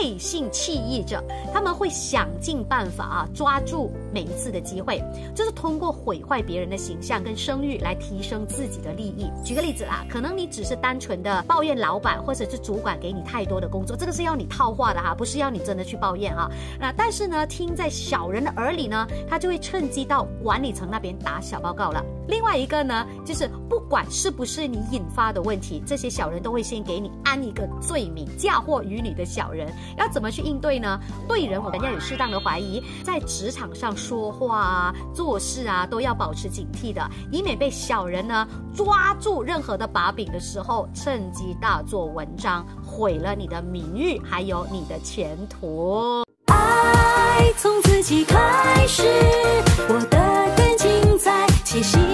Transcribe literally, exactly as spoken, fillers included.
背信弃义者，他们会想尽办法啊，抓住每一次的机会，就是通过毁坏别人的形象跟声誉来提升自己的利益。举个例子啦，可能你只是单纯的抱怨老板或者是主管给你太多的工作，这个是要你套话的哈，不是要你真的去抱怨哈。那但是呢，听在小人的耳里呢，他就会趁机到管理层那边打小报告了。另外一个呢，就是不管是不是你引发的问题，这些小人都会先给你安一个罪名，嫁祸于你的小人。要怎么去应对呢？对人我们要有适当的怀疑，在职场上说话啊、做事啊都要保持警惕的，以免被小人呢抓住任何的把柄的时候，趁机大做文章，毁了你的名誉还有你的前途。 爱从自己开始，我的更精彩，气息